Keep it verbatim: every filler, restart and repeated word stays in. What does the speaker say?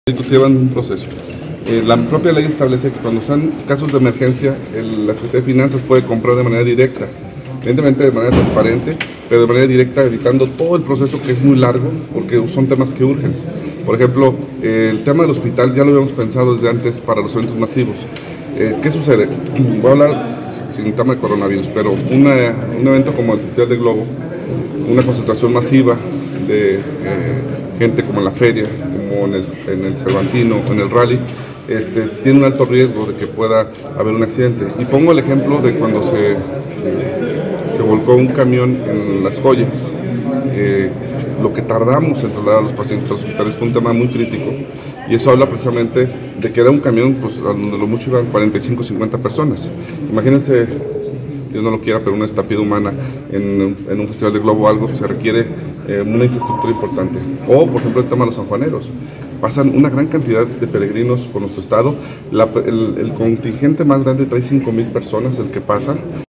Llevan un proceso. Eh, la propia ley establece que cuando sean casos de emergencia, el, la Secretaría de Finanzas puede comprar de manera directa, evidentemente de manera transparente, pero de manera directa, evitando todo el proceso que es muy largo, porque son temas que urgen. Por ejemplo, eh, el tema del hospital ya lo habíamos pensado desde antes para los eventos masivos. Eh, ¿Qué sucede? Voy a hablar sin tema de coronavirus, pero una, un evento como el Festival de Globo, una concentración masiva de eh, gente como en la feria, como en el, en el Cervantino, en el rally, este, tiene un alto riesgo de que pueda haber un accidente. Y pongo el ejemplo de cuando se, se volcó un camión en Las Joyas. Eh, lo que tardamos en trasladar a los pacientes a los hospitales fue un tema muy crítico. Y eso habla precisamente de que era un camión pues, donde lo mucho iban cuarenta y cinco, cincuenta personas. Imagínense, Dios no lo quiera, pero una estampida humana en, en un festival de globo o algo, se requiere eh, una infraestructura importante. O, por ejemplo, el tema de los sanjuaneros. Pasan una gran cantidad de peregrinos por nuestro estado. La, el, el contingente más grande trae cinco mil personas, el que pasa.